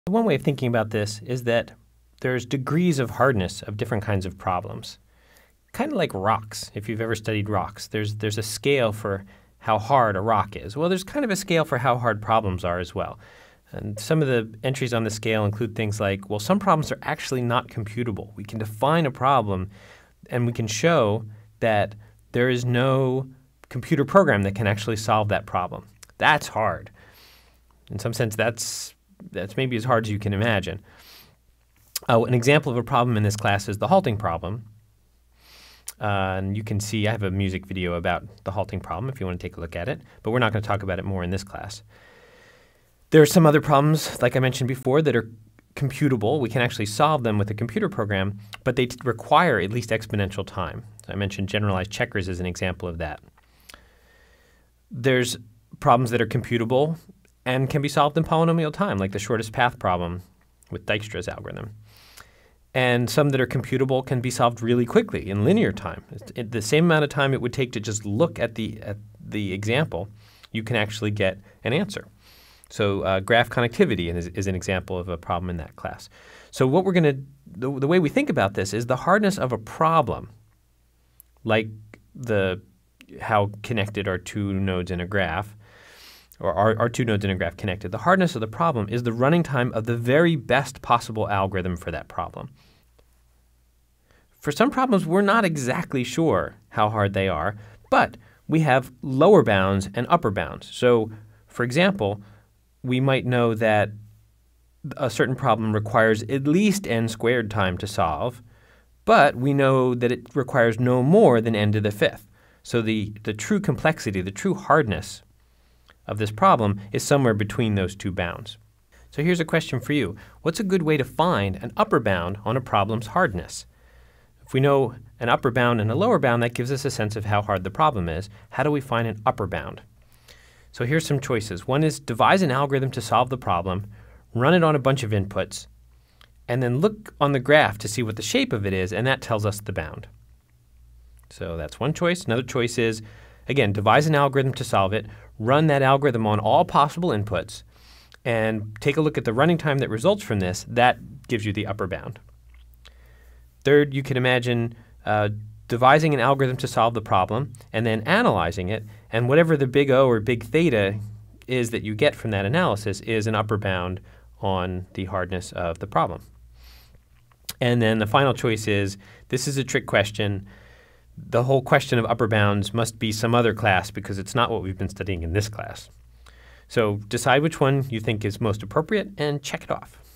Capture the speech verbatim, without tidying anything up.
One way of thinking about this is that there's degrees of hardness of different kinds of problems. Kind of like rocks, if you've ever studied rocks. There's, there's a scale for how hard a rock is. Well, there's kind of a scale for how hard problems are as well. And some of the entries on the scale include things like, well, some problems are actually not computable. We can define a problem and we can show that there is no computer program that can actually solve that problem. That's hard. In some sense, that's, that's maybe as hard as you can imagine. Uh, an example of a problem in this class is the halting problem. Uh, and you can see I have a music video about the halting problem if you want to take a look at it, but we're not going to talk about it more in this class. There are some other problems, like I mentioned before, that are computable. We can actually solve them with a computer program, but they require at least exponential time. So I mentioned generalized checkers as an example of that. There's problems that are computable and can be solved in polynomial time, like the shortest path problem with Dijkstra's algorithm. And some that are computable can be solved really quickly in linear time. It, the same amount of time it would take to just look at the, at the example, you can actually get an answer. So uh, graph connectivity is, is an example of a problem in that class. So what we're going to, the, the way we think about this is the hardness of a problem, like the how connected are two nodes in a graph, or are, are two nodes in a graph connected. The hardness of the problem is the running time of the very best possible algorithm for that problem. For some problems, we're not exactly sure how hard they are, but we have lower bounds and upper bounds. So, for example, we might know that a certain problem requires at least n squared time to solve, but we know that it requires no more than n to the fifth. So the, the true complexity, the true hardness of this problem is somewhere between those two bounds. So here's a question for you. What's a good way to find an upper bound on a problem's hardness? If we know an upper bound and a lower bound, that gives us a sense of how hard the problem is. How do we find an upper bound? So here's some choices. One is devise an algorithm to solve the problem, run it on a bunch of inputs, and then look on the graph to see what the shape of it is, and that tells us the bound. So that's one choice. Another choice is, again, devise an algorithm to solve it, run that algorithm on all possible inputs, and take a look at the running time that results from this. That gives you the upper bound. Third, you can imagine uh, devising an algorithm to solve the problem and then analyzing it, and whatever the big O or big theta is that you get from that analysis is an upper bound on the hardness of the problem. And then the final choice is, this is a trick question. The whole question of upper bounds must be some other class because it's not what we've been studying in this class. So decide which one you think is most appropriate and check it off.